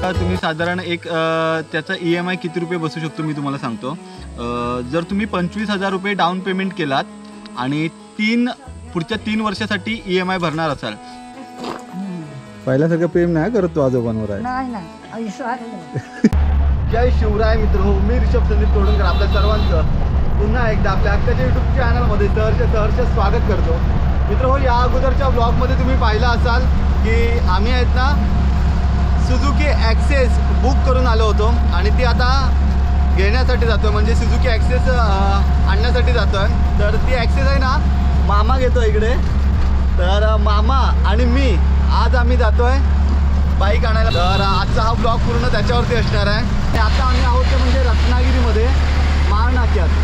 तुम्ही साधारण एक त्याचा EMI किती रुपये बसू शकतो मी तुम्हाला सांगतो. जर तुम्ही 25,000 रुपये डाऊन पेमेंट केलात आणि पुढच्या 3 वर्षासाठी EMI भरणार असाल. पहिल्यासारखं प्रेम नाही करत तो आजोबांवर आहे. नाही जय शिवराय मित्र हो, मी ऋषभ संदीप तोडणकर आपल्या सर्वांचं पुन्हा एकदा आपल्या हक्काच्या यूट्यूब चॅनलमध्ये सहर्ष स्वागत करतो. मित्र हो, या अगोदरच्या ब्लॉगमध्ये तुम्ही पाहिलं असाल की आम्ही आहेत ना सुझुकी ॲक्सेस बुक करून आलो होतो आणि ती आता घेण्यासाठी जातो आहे, म्हणजे सुझुकी ॲक्सेस आणण्यासाठी जातो आहे. तर ती ॲक्सेस आहे ना मामा घेतो इकडे, तर मामा आणि मी आज आम्ही जातो आहे बाईक आणायला. तर आजचा हा ब्लॉग पूर्ण त्याच्यावरती असणार आहे. आणि आता आम्ही आहोत ते म्हणजे रत्नागिरीमध्ये माळ नाक्यात.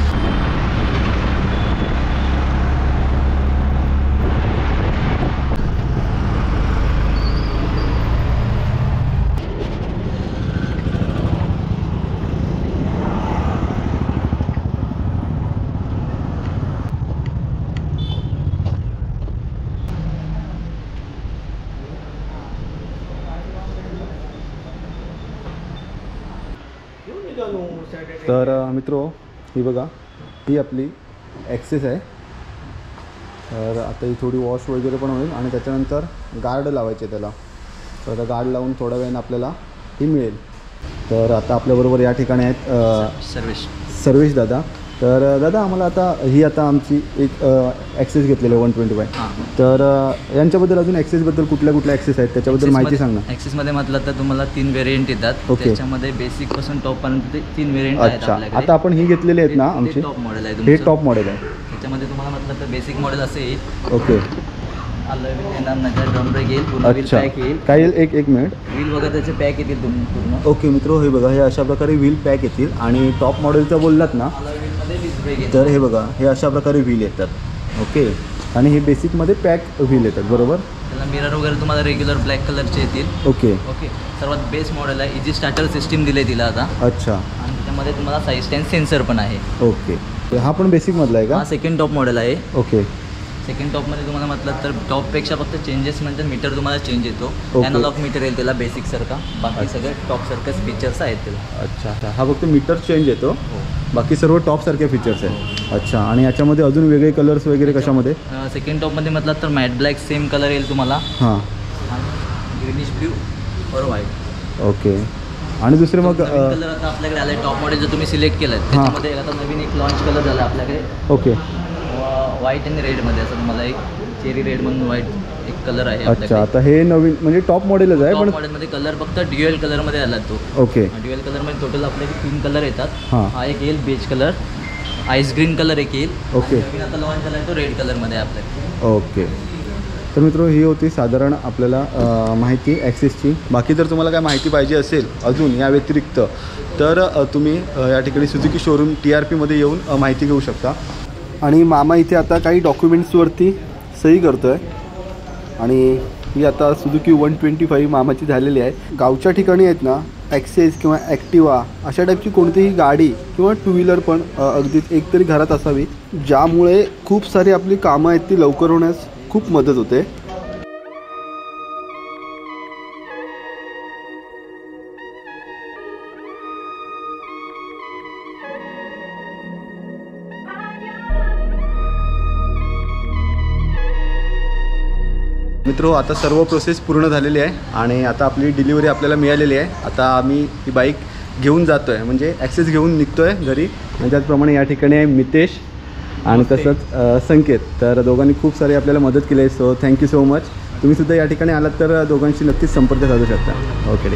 तर मित्रो ही बघा, ही आपली ॲक्सेस आहे. तर आता ही थोडी वॉश वगैरे पण होईल आणि त्याच्यानंतर गार्ड लावायचे त्याला. तर आता गार्ड लावून थोड्या वेळाने आपल्याला ही मिळेल. तर आता आपल्याबरोबर या ठिकाणी आहेत सर्वेश दादा. तर दादा आम्हाला आता आमची एक ॲक्सेस घेतलेलं आहे 125. तर यांच्याबद्दल अजून ॲक्सेसबद्दल कुठल्या ॲक्सेस आहेत त्याच्याबद्दल माहिती सांग ना. ॲक्सेसमध्ये म्हटलं तर तुम्हाला 3 व्हेरियंट येतात. त्याच्यामध्ये बेसिक पासून टॉप पर्यंत 3 व्हेरियंट आहेत आपल्याकडे. आता आपण ही घेतलेली आहेत ना आमची, टॉप मॉडेल आहे. हे टॉप मॉडेल आहे. त्याच्यामध्ये तुम्हाला म्हटलं तर बेसिक मॉडेल असं येईल. ओके. ड्रम ब्रेक येईल, पूर्ण व्हील पॅक येईल. काय येईल? एक मिनिट. व्हील बघा त्याचे पॅक येतील पूर्ण. ओके मित्रो, हे बघा, हे अशा प्रकारे व्हील पॅक येतील. आणि टॉप मॉडेलचं बोललात ना, तर हे बघा, हे अशा प्रकारे व्हील येतात. ओके. आणि हे बेसिकमध्ये पॅक व्हील येतात बरोबर. त्याला मिरर वगैरे तुम्हाला रेग्युलर ब्लॅक कलरचे येतील. ओके. सर्वात बेस्ट मॉडेल आहे. इजी स्टार्टर सिस्टीम दिली तिला आता. अच्छा. आणि त्याच्यामध्ये तुम्हाला साईज स्टँड सेन्सर पण आहे. ओके. हा पण बेसिकमधला आहे का? हा सेकंड टॉप मॉडेल आहे. ओके. सेकंड टॉपमध्ये तुम्हाला म्हटलं तर टॉपपेक्षा फक्त चेंजेस म्हणजे मीटर तुम्हाला चेंज येतो. ओके. ॲनालॉग मीटर येईल त्याला बेसिक सारखा. बाकी सगळे टॉप सारखेच फीचर्स आहेत त्याला. अच्छा. हा फक्त मीटर चेंज येतो, बाकी सर्व टॉप सारखे फीचर्स आहेत. अच्छा. आणि याच्यामध्ये अजून वेगळे कलर्स वगैरे कशामध्ये? सेकंड टॉपमध्ये म्हटलं तर मॅट ब्लॅक सेम कलर येईल तुम्हाला. हां. ग्रीनिश ब्ल्यू और व्हाईट. ओके. आणि दुसरे मग कलर आता आपल्याकडे आले टॉप मॉडेल जर तुम्ही सिलेक्ट केलं त्याच्यामध्ये आता नवीन एक लॉन्च कलर झाला आपल्याकडे. ओके. व्हाईट आणि रेडमध्ये असं तुम्हाला एक चेरी रेड म्हणून व्हाईट एक कलर आहे. अच्छा. आता हे नवीन म्हणजे टॉप मॉडेलच आहे, पण मॉडेलमध्ये कलर फक्त ड्युएल कलरमध्ये आला तो. ओके. ड्युएल कलरमध्ये टोटल आपल्याकडे 3 कलर येतात. हां. एक येईल beige colour, ice green colour एक येईल. ओके. आता लॉन्च झाला आहे तो रेड कलरमध्ये आपल्याकडे. ओके. तर मित्रो, ही होती साधारण आपल्याला माहिती ॲक्सेसची. बाकी जर तुम्हाला काय माहिती पाहिजे असेल अजून या व्यतिरिक्त, तर तुम्ही या ठिकाणी सुझुकी शोरूम TRPमध्ये येऊन माहिती घेऊ शकता. आणि मामा इथे आता काही डॉक्युमेंट्सवरती सही करतो आहे. आणि ही आता सुझुकी 125 मामाची झालेली आहे. गावच्या ठिकाणी आहेत ना ॲक्सेस किंवा ॲक्टिवा अशा टाईपची कोणतीही गाडी किंवा 2 व्हीलर पण अगदीच एक तरी घरात असावी, ज्यामुळे खूप सारी आपली कामं आहेत ती लवकर होण्यास खूप मदत होते. मित्रो, आता सर्व प्रोसेस पूर्ण झालेली आहे आणि आता आपली डिलिव्हरी आपल्याला मिळालेली आहे. आता आम्ही ही बाईक घेऊन जातो आहे, म्हणजे ॲक्सेस घेऊन निघतो आहे घरी. आणि त्याचप्रमाणे या ठिकाणी आहे मितेश आणि तसंच संकेत. तर दोघांनी खूप सारी आपल्याला मदत केली आहे. So thank you so much. तुम्हीसुद्धा या ठिकाणी आलात तर दोघांशी नक्कीच संपर्क साधू शकता. ओके.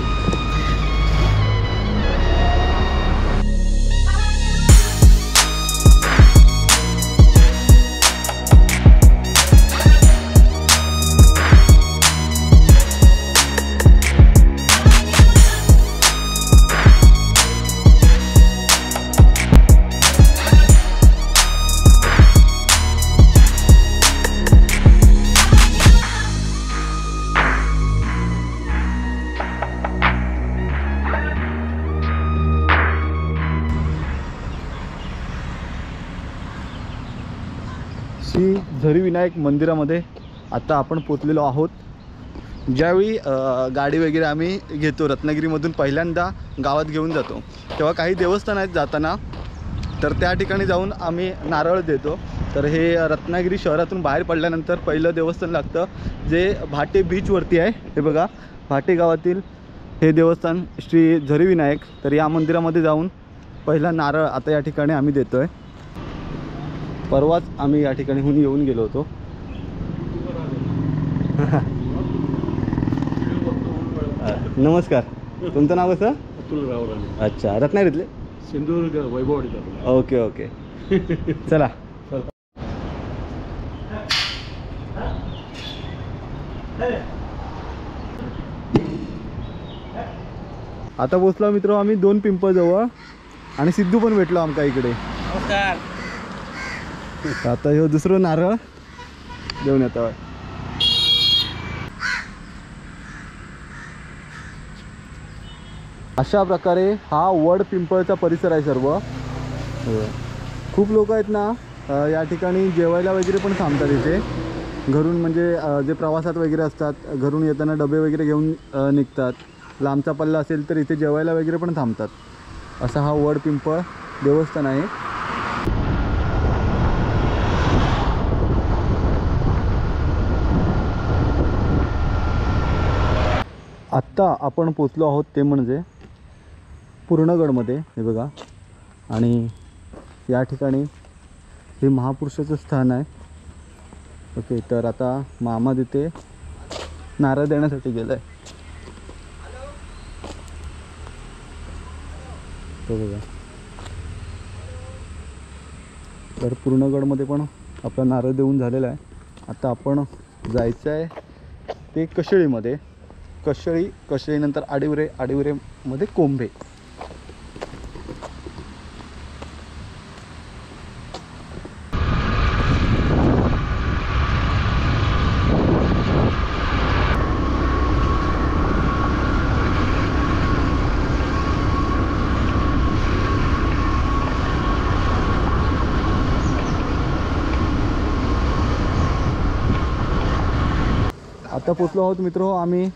श्री झरी विनायक मंदिरामध्ये आता आपण पोचलेलो आहोत. ज्यावेळी गाडी वगैरे आम्ही घेतो रत्नागिरीमधून पहिल्यांदा गावात घेऊन जातो तेव्हा काही देवस्थान आहेत जाताना, तर त्या ठिकाणी जाऊन आम्ही नारळ देतो. तर हे रत्नागिरी शहरातून बाहेर पडल्यानंतर पहिलं देवस्थान लागतं जे भाटे बीचवरती आहे. हे बघा भाटे गावातील हे देवस्थान श्री झरीविनायक. तर या मंदिरामध्ये जाऊन पहिला नारळ आता या ठिकाणी आम्ही देतो आहे. परवाच आम्ही या ठिकाणीहून येऊन गेलो होतो. नमस्कार, तुमचं नाव कसं? अतुल रावराणे, अच्छा, रत्नागिरीतले? सिंधुदुर्ग वैभववाडीचा. ओके ओके चला. आता पोचलो मित्र आम्ही 2 पिंपळजवळ आणि सिद्धू पण भेटलो आमका इकडे. आता हे दुसरं नारळ देऊन येतो. अशा प्रकारे हा वड पिंपळचा परिसर आहे सर्व. खूप लोक आहेत ना या ठिकाणी जेवायला वगैरे पण थांबतात इथे. घरून म्हणजे जे प्रवासात वगैरे असतात, घरून येताना डबे वगैरे घेऊन निघतात. लांबचा पल्ला असेल तर इथे जेवायला वगैरे पण थांबतात. असा हा वड पिंपळ देवस्थान आहे. आत्ता आपण पोचलो आहोत ते म्हणजे पूर्णगडमध्ये. हे बघा, आणि या ठिकाणी हे महापुरुषाचं स्थान आहे. ओके, तर आता मामा तिथे नारळ देण्यासाठी गेलं आहे. तो बघा, तर पूर्णगडमध्ये पण आपला नारळ देऊन झालेला आहे. आता आपण जायचं आहे ते कशेळीमध्ये. कशेळीनंतर आडिवरेमध्ये कोंभे. आता पोचलो आहोत मित्र आम्ही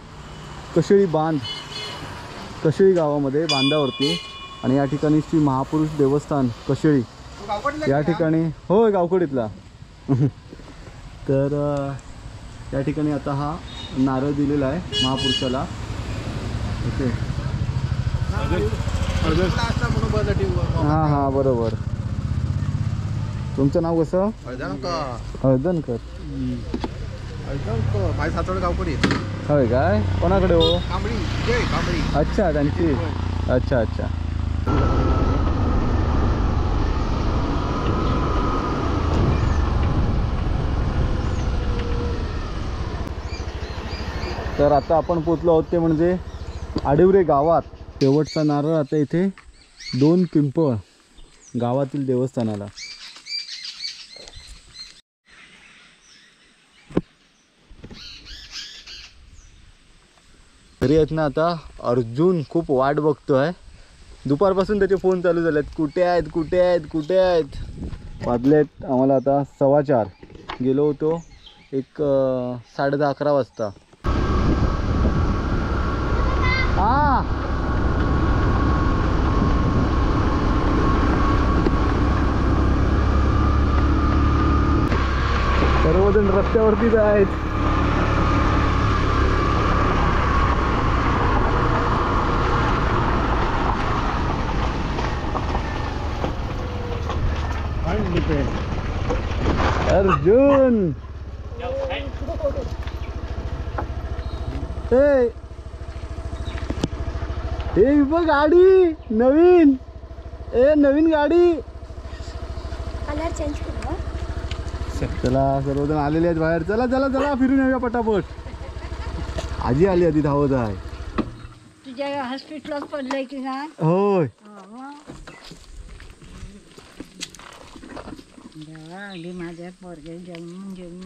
कशेळी गावामध्ये बांधावरती. आणि या ठिकाणी श्री महापुरुष देवस्थान कशेळी या ठिकाणी. होय, गावकडीतला. तर या ठिकाणी आता हा नारळ दिलेला आहे महापुरुषाला. ओके, हां हां बरोबर. तुमचं नाव कसं? हळदणकर. गावकडी. होय काय, कोणाकडे हो? कांबळी. अच्छा, त्यांची. अच्छा अच्छा. तर आता आपण पोचलो आहोत ते म्हणजे आडिवरे गावात. शेवटचा नारळ आता इथे 2 पिंपळ गावातील देवस्थानाला. घरी आहेत ना आता अर्जुन खूप वाट बघतोय. दुपारपासून त्याचे फोन चालू झालेत, कुठे आहेत कुठे आहेत कुठे आहेत. वाजलेत आम्हाला आता 4:15. गेलो होतो एक 10:30-11 वाजता. हां, सर्वजण रस्त्यावरतीच आहेत. अर्जुन, हे बघ गाडी नवीन. नवीन गाडी. कलर चेंज करू. चला, सर्वजण आलेले आहेत बाहेर. चला चला चला, फिरून येऊया पटापट. आजी आली आधी धावत आहे. तुझ्या हॉस्पिटलात पडलंय की नाही? होय. आली माझ्या पोरगे जन्म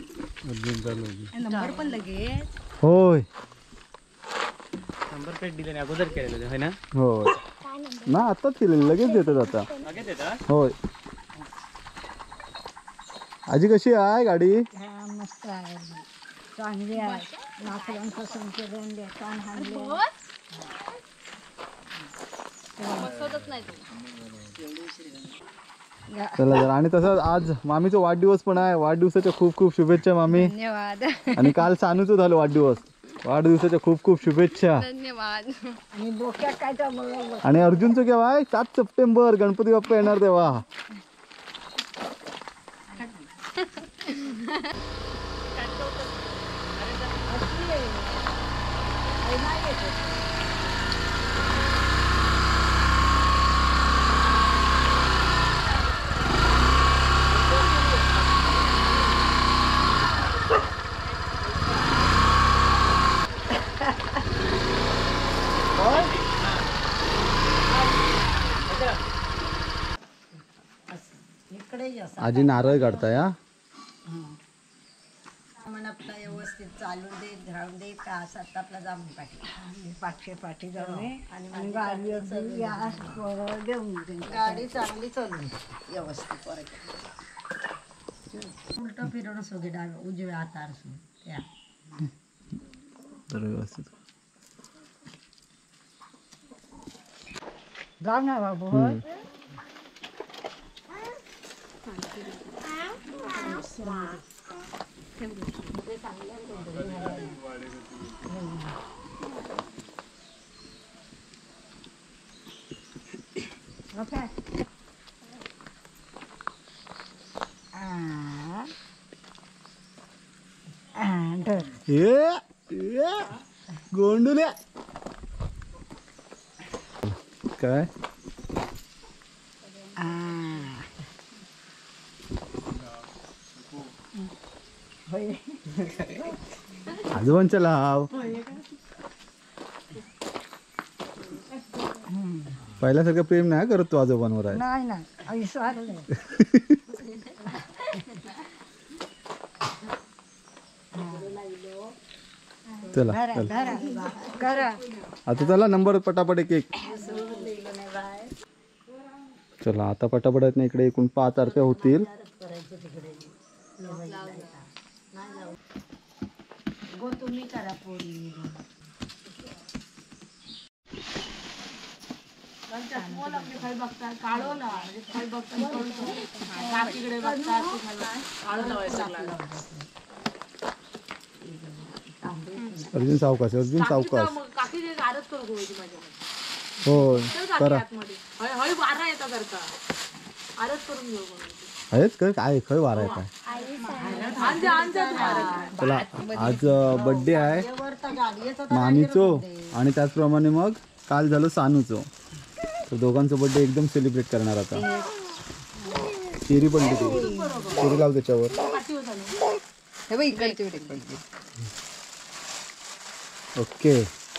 नंबर पण लगेच. होय, नंबर प्लेट दिले अगोदर केलेलं आहे ना? होय ना, आताच केलेलं, लगेच देतात आता. होय. आजी कशी आहे गाडी? मस्त आहे, चांगली आहे. नाकरांपासून करून लेखान हाणले. चला जरा. आणि तसंच आज मामीचा वाढदिवस पण आहे. वाढदिवसाच्या खूप खूप शुभेच्छा मामी. धन्यवाद. आणि काल सानूचं झालं वाढदिवस. वाढदिवसाच्या खूप खूप शुभेच्छा. धन्यवाद. आणि डोक्यात काय तर बघा. आणि अर्जुनचं केव्हा आहे? 7 सप्टेंबर गणपती बाप्पा येणार तेव्हा. आजी नारळ काढताय हा. आपला व्यवस्थित चालू दे राहून दे का असा आपला जाऊन पाठी पाठी जाऊन आणि गाडी घेऊन गाडी चांगली चालू व्यवस्थित उलट फिरवून सगळे डावे उजव्या हातार त्या तर व्यवस्थित जाऊ ना बाबू. Okay. गोंडुल्या काय आजोबांच्या लाव. पहिल्यासारखं प्रेम नाही करत तो आजोबांवर आहे. नाही ना चला करा. आता चला नंबर पटापट एक. चला आता पटापट आहेत ना. इकडे एकूण 5 आरत्या होतील. तुम्ही करा पोरी. अर्जुन सावकाश. अर्जुन सावकाश. हो करा. आहेच काय काय खय वारा आहे काय. चला आज बर्थडे आहे मामीचो आणि त्याचप्रमाणे मग काल झालं सानूचो. तर दोघांचं बर्थडे एकदम सेलिब्रेट करणार आता. चेरी पण तिथे चेरी लाव त्याच्यावर. ओके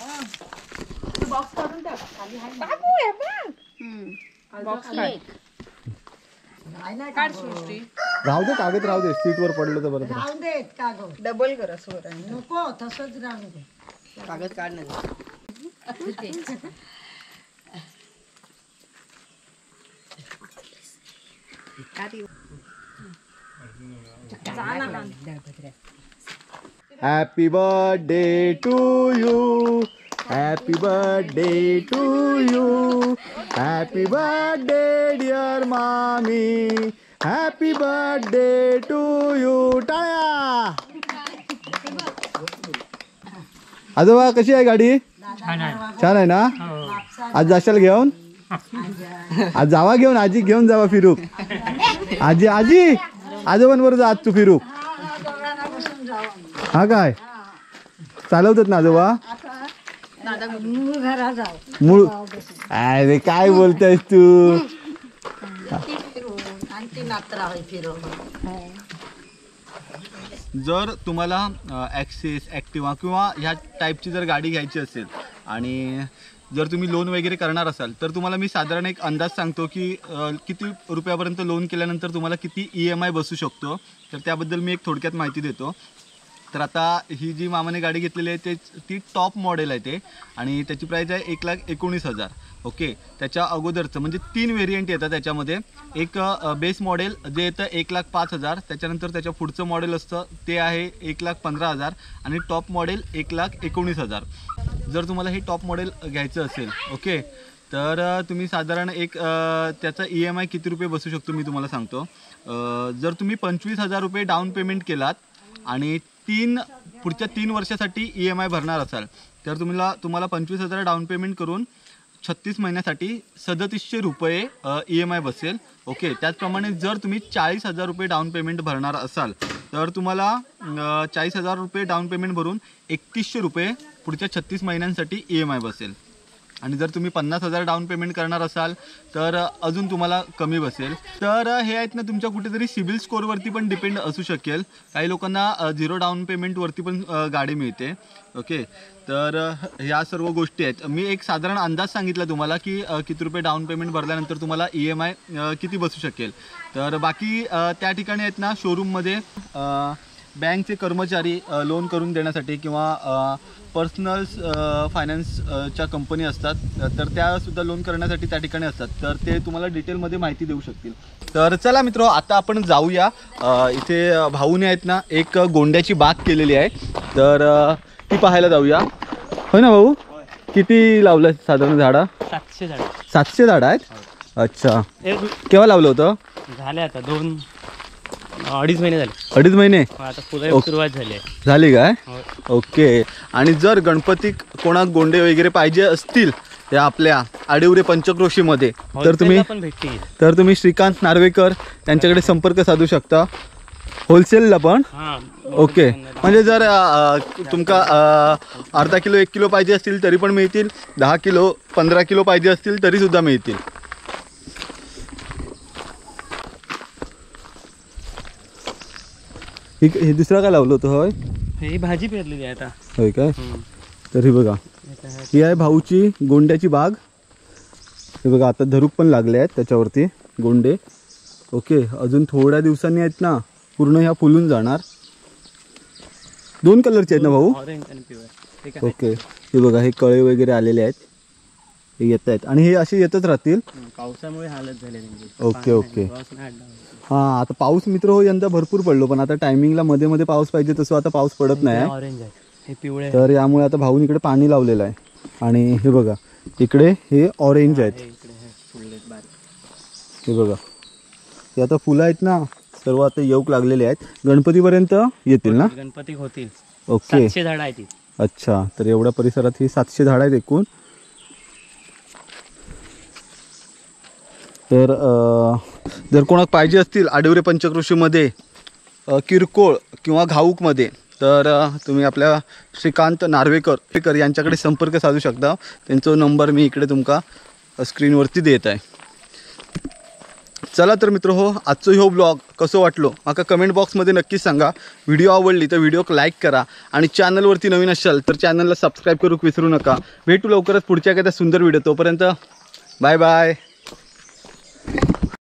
राहू दे कागद राहू दे. सीटवर पडलं तर बरं. राहून देत कागद डबल करा सोड. नको तसंच राहू दे. कागद काढ ना. Happy birthday to you. Happy birthday to you. Happy birthday dear मामी. Happy birthday to you. टाळ्या. आजोबा कशी आहे गाडी? छान आहे ना. आज जाशाल घेऊन. आज जावा घेऊन. आजी घेऊन जावा फिरूक. आजी आजी आजोबांवर जा आज तू फिरूक. हा काय चालवतात ना आजोबा. घरा जाऊ. मूळ अरे काय बोलतेस तू. जर तुम्हाला ॲक्सेस ॲक्टिवा किंवा ह्या टाईपची जर गाडी घ्यायची असेल आणि जर तुम्ही लोन वगैरे करणार असाल तर तुम्हाला मी साधारण एक अंदाज सांगतो की किती रुपयापर्यंत लोन केल्यानंतर तुम्हाला किती EMI बसू शकतो. तर त्याबद्दल मी एक थोडक्यात माहिती देतो. तर आता ही जी मामाने गाडी घेतलेली आहे ती टॉप मॉडेल आहे ते, आणि त्याची प्राईस आहे 1,19,000. ओके, त्याच्या अगोदरचं म्हणजे 3 व्हेरियंट येतात त्याच्यामध्ये. एक बेस मॉडेल जे येतं 1,05,000, त्याच्यानंतर त्याच्या पुढचं मॉडेल असतं ते आहे 1,15,000 आणि टॉप मॉडेल 1,19,000. जर तुम्हाला हे टॉप मॉडेल घ्यायचं असेल ओके, तर तुम्ही साधारण एक त्याचा EMI किती रुपये बसू शकतो मी तुम्हाला सांगतो. जर तुम्ही 25,000 रुपये डाऊन पेमेंट केलात आणि पुढच्या 3 वर्षासाठी EMI भरणार असाल तर तुम्हाला 25,000 डाऊन पेमेंट करून 36 महिन्यासाठी 3700 रुपये EMI बसेल. ओके, त्याचप्रमाणे जर तुम्ही 40,000 रुपये डाऊन पेमेंट भरणार असाल तर तुम्हाला 40,000 रुपये डाऊन पेमेंट भरून 3100 रुपये पुढच्या 36 महिन्यांसाठी EMI बसेल. आणि जर तुम्ही 50,000 डाऊन पेमेंट करणार असाल तर अजून तुम्हाला कमी बसेल. तर हे आहेत ना तुमच्या कुठेतरी सिबिल स्कोअरवरती पण डिपेंड असू शकेल. काही लोकांना 0 डाऊन पेमेंटवरती पण गाडी मिळते. ओके, तर ह्या सर्व गोष्टी आहेत. मी एक साधारण अंदाज सांगितला तुम्हाला की किती रुपये डाऊन पेमेंट भरल्यानंतर तुम्हाला EMI किती बसू शकेल. तर बाकी त्या ठिकाणी आहेत ना शोरूममध्ये बँकचे कर्मचारी लोन करून देण्यासाठी किंवा पर्सनल फायनान्सच्या कंपनी असतात तर त्यासुद्धा लोन करण्यासाठी त्या ठिकाणी असतात. तर ते तुम्हाला डिटेलमध्ये माहिती देऊ शकतील. तर चला मित्र, आता आपण जाऊया. इथे भाऊने आहेत ना एक गोंड्याची बाग केलेली आहे तर ती पाहायला जाऊया. होय ना भाऊ, किती लावलं साधारण झाडं? 700 झाडं. 700 झाडं आहेत. अच्छा, केव्हा लावलं होतं? झाले आता 2-2.5 महिने झाले. 2.5 महिने आता पुढे सुरुवात झाली आहे. झाली काय? ओके. आणि जर गणपती कोणाक गोंडे वगैरे पाहिजे असतील त्या आपल्या आडिवरे पंचक्रोशीमध्ये तर तुम्ही श्रीकांत नार्वेकर त्यांच्याकडे संपर्क साधू शकता. होलसेलला पण? ओके, म्हणजे जर तुमका अर्धा किलो 1 किलो पाहिजे असतील तरी पण मिळतील. 10 किलो 15 किलो पाहिजे असतील तरी सुद्धा मिळतील. हे दुसरा काय लावलं होतं? होय, ही भाजी पेरलेली आहे आता. होय काय? तर हे बघा, ही आहे भाऊची गोंड्याची बाग. हे बघा, आता धरूक पण लागले आहेत त्याच्यावरती गोंडे. ओके, अजून थोड्या दिवसांनी आहेत ना पूर्ण ह्या फुलून जाणार. 2 कलरचे आहेत ना भाऊ? ऑरेंज आणि पिवळा. ओके, हे बघा, हे कळे वगैरे आलेले आहेत, हे येत आहेत आणि हे असे येतच राहतील. पावसामुळे हालत झाले त्यांची. Okay okay. हां, आता पाऊस मित्र हो यंदा भरपूर पडलो, पण आता टायमिंगला मध्ये मध्ये पाऊस पाहिजे तसं आता पाऊस पडत नाही. ऑरेंज आहे, हे पिवळे. तर यामुळे आता भाऊन इकडे पाणी लावलेलं आहे. आणि हे बघा, इकडे हे ऑरेंज आहेत. हे बघा, हे आता फुलं आहेत ना सर्व आता येऊक लागलेले आहेत. गणपतीपर्यंत येतील ना? गणपती होतील. ओके, 700 झाडं आहेत. अच्छा, तर एवढ्या परिसरात ही 700 झाडं आहेत एकूण. तर जर कोणाक पाहिजे असतील आडिवरे पंचक्रोशीमध्ये किरकोळ किंवा घाऊकमध्ये तर तुम्ही आपल्या श्रीकांत नार्वेकर यांच्याकडे संपर्क साधू शकता. त्यांचा नंबर मी इकडे तुमका स्क्रीनवरती देत आहे. चला तर मित्र हो, आजचं ह्यो ब्लॉग कसं वाटलो माका कमेंट बॉक्समध्ये नक्कीच सांगा. व्हिडिओ आवडली तर व्हिडिओक लाईक करा आणि चॅनलवरती नवीन असाल तर चॅनलला सबस्क्राईब करूक विसरू नका. भेटू लवकरच पुढच्या एखाद्या सुंदर व्हिडिओ. तोपर्यंत बाय बाय.